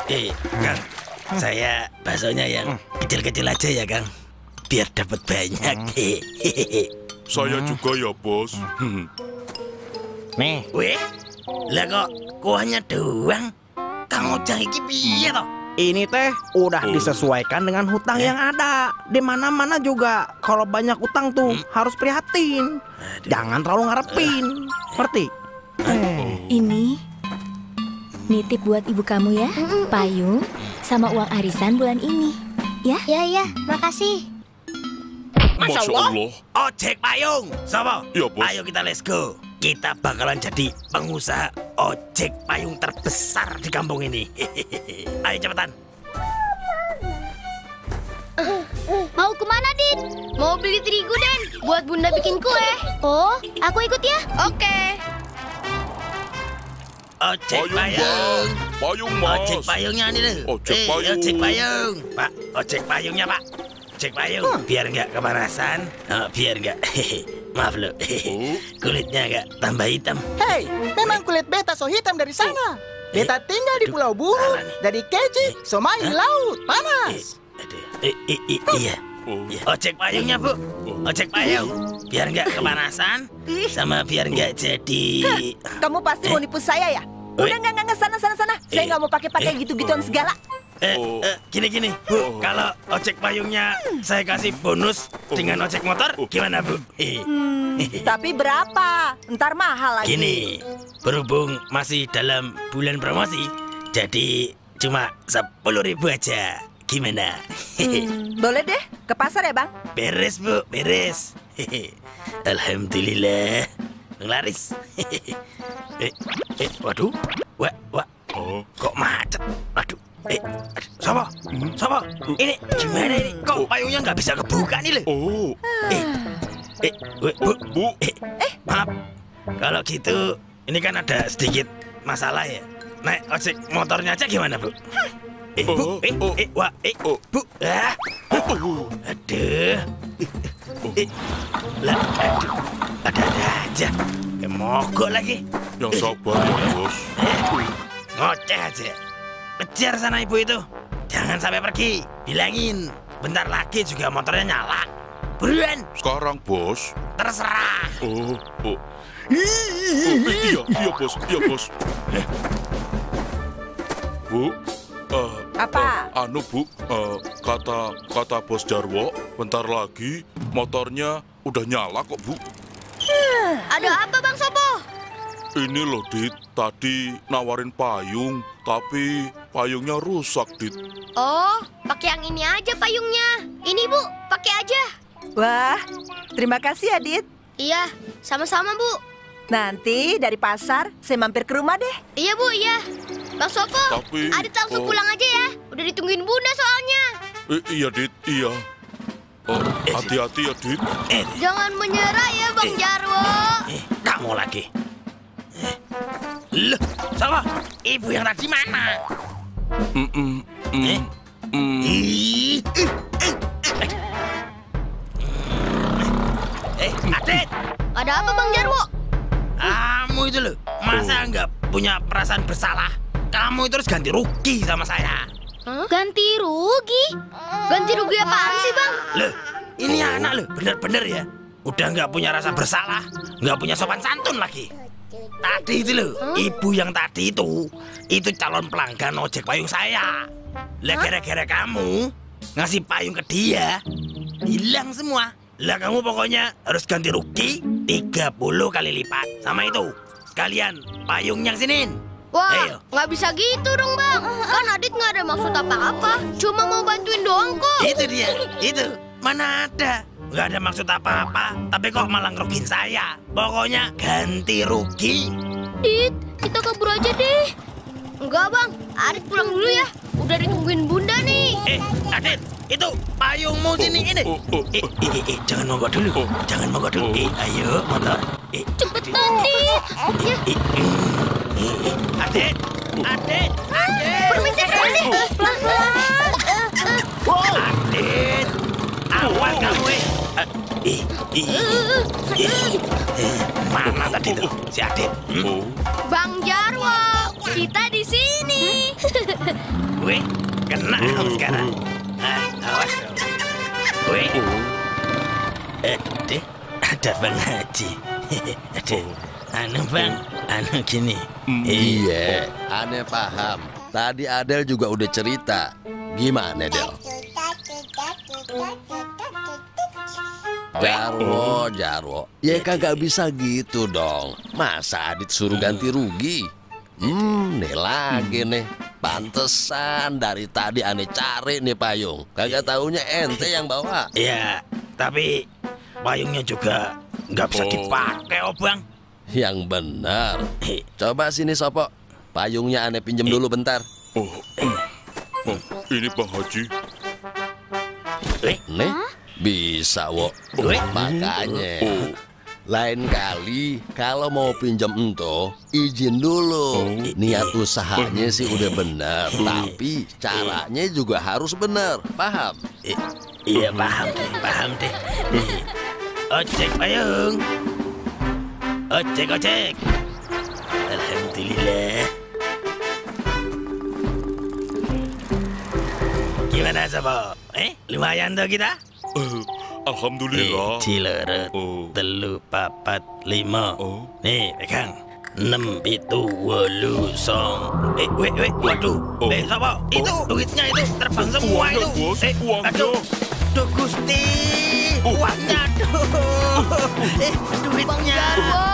Kang, saya baksonya yang kecil-kecil aja ya, Kang. Biar dapat banyak. Saya juga ya, Bos. Nih. Weh, lah kok kuahnya doang? Kang Ojang iki piye toh? Ini teh udah disesuaikan dengan hutang yang ada. Di mana-mana juga kalau banyak utang tuh harus prihatin. Jangan terlalu ngarepin. Ngerti? Ini nitip buat ibu kamu ya, payung sama uang arisan bulan ini. Ya? Ya, makasih. Masya Allah. Ojek payung, sama? Iya, Bos. Ayo kita let's go. Kita bakalan jadi pengusaha ojek payung terbesar di kampung ini. Ayo cepetan. Mau kemana, Dit? Mau beli terigu, Den. Buat Bunda bikin kue. Oh, aku ikut ya. Oke. Ojek Payung, payung. Bang. Payung, Mas. Ojek payungnya nih loh. Ojek payung. Ojek payung. Pak, ojek payungnya, Pak. Ojek payung. Biar nggak kepanasan. Biar nggak. Maaf loh. Kulitnya nggak tambah hitam. Hei, memang kulit beta so hitam dari sana. Beta tinggal di Pulau Buru, salah nih. dari keji, so main di laut, panas. Iya. Ojek payungnya, Bu. Ojek payung. Biar nggak kepanasan. Sama biar nggak jadi... Kamu pasti mau nipu saya ya? Udah nggak sana. Saya nggak mau pakai gitu-gituan segala. Gini, Bu. Kalau ojek payungnya saya kasih bonus dengan ojek motor, gimana, Bu? Tapi berapa? Ntar mahal lagi. Gini, berhubung masih dalam bulan promosi, jadi cuma 10.000 aja. Gimana? Boleh deh, ke pasar ya, Bang? Beres, Bu, beres. Alhamdulillah, laris. Waduh, wah, kok macet? Waduh, Sopo, ini gimana ini? Kok payungnya nggak bisa kebuka nih, loh? Bu, maaf. Kalau gitu, ini kan ada sedikit masalah ya. Naik ojek motornya aja gimana, Bu? Bu, Bu, aduh, lah, ada aja, mogok lagi. Yang sabar ya, Bos. Ngoceh aja, kejar sana ibu itu, jangan sampai pergi. Bilangin, bentar lagi juga motornya nyala. Buruan. Sekarang, Bos. Terserah. Iya, Bos. Bu, Apa? Bu, kata Bos Jarwo, bentar lagi motornya udah nyala kok, Bu. Ada apa, Bang Sopo? Ini loh, Dit, tadi nawarin payung, tapi payungnya rusak, Dit. Oh, pakai yang ini aja payungnya. Ini, Bu, pakai aja. Wah, terima kasih ya, Dit. Iya, sama-sama, Bu. Nanti dari pasar saya mampir ke rumah deh. Iya, Bu, iya. Bang Sopo, Tapi, Adit langsung pulang aja ya. Udah ditungguin Bunda soalnya. Iya, Dit, iya. Hati-hati ya, Dit. Jangan menyerah ya, Bang Jarwo. Kamu lagi. Loh, sama ibu yang tadi mana? Adit. Ada apa, Bang Jarwo? Kamu itu loh, masa nggak punya perasaan bersalah? Kamu itu harus ganti rugi sama saya. Ganti rugi? Ganti rugi apaan sih, Bang? Loh, ini anak loh, bener-bener ya. Udah nggak punya rasa bersalah, nggak punya sopan santun lagi. Tadi itu loh, ibu yang tadi itu calon pelanggan ojek payung saya. Lah gara-gara kamu ngasih payung ke dia, hilang semua. Lah kamu pokoknya harus ganti rugi 30 kali lipat. Sama itu, sekalian payungnya kesinin. Wah, nggak bisa gitu dong, Bang. Kan Adit nggak ada maksud apa-apa. Cuma mau bantuin doang kok. Itu dia, itu. Mana ada. Nggak ada maksud apa-apa, tapi kok malah ngerugiin saya. Pokoknya ganti rugi. Dit, kita kabur aja deh. Enggak, Bang. Adit pulang dulu ya. Udah ditungguin Bunda nih. Adit, itu payungmu sini ini. Jangan mogok dulu. Jangan mogok dulu. Ayo, motor. Cepetan, Dit. Adit. Permisi. Pelan-pelan. Adit. Awas kamu, Mana tadi tuh si Adit? Bang Jarwo, kita di sini. Wih, kena kamu sekarang. Awas dong. Wih. Ada Bang Haji. Anu Bang, anu gini. Iya, aneh paham. Tadi Adel juga udah cerita. Gimana, Del? Jarwo. Ya kagak bisa gitu dong. Masa Adit suruh ganti rugi? Nih lagi nih. Pantesan dari tadi aneh cari nih payung. Kagak taunya ente yang bawa. Ya, tapi payungnya juga nggak bisa dipakai, oh Bang. Yang benar. Coba sini Sopo. Payungnya aneh pinjem dulu bentar. Ini Bang Haji. Nih, bisa wo. Makanya lain kali kalau mau pinjam ento, izin dulu. Niat usahanya sih udah benar, tapi caranya juga harus benar. Paham? Iya paham deh. Ojek payung. Ojek. Alhamdulillah. Gimana Sopo? Lumayan tuh kita? Alhamdulillah. Cilerut, 3, 4, 5. Nih, pegang. 6, 7, 8, 9. Waduh. Sopo? Itu duitnya itu terbang semua itu. Uangnya. Aduh, Gusti. Uangnya, duitnya.